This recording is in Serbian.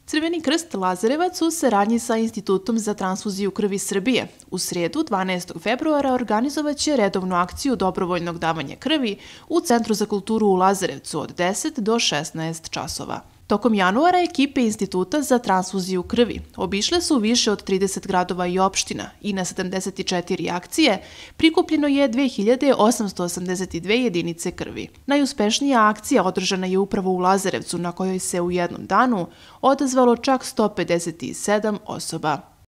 Crveni krst Lazarevac u saradnji sa Institutom za transfuziju krvi Srbije u sredu 12. februara organizovaće redovnu akciju dobrovoljnog davanja krvi u Centru za kulturu u Lazarevcu od 10 do 16 časova. Tokom januara ekipe Instituta za transfuziju krvi obišle su više od 30 gradova i opština i na 74 akcije prikupljeno je 2882 jedinice krvi. Najuspešnija akcija održana je upravo u Lazarevcu, na kojoj se u jednom danu odazvalo čak 157 osoba.